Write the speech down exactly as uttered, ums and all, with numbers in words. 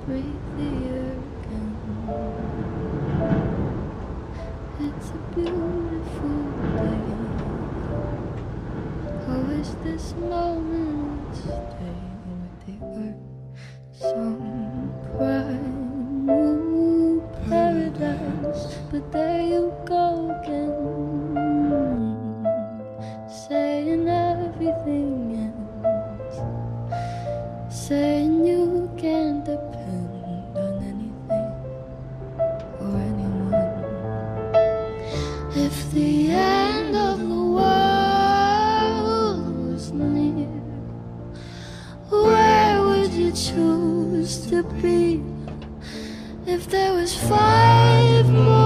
breathe the air again. It's a beautiful day. I wish this moment would stay with the earth. Some brand new paradise, but there you go again, saying everything ends, saying you can't depend on anything or anyone. If the end of the world was near, where would you choose to be? If there was five more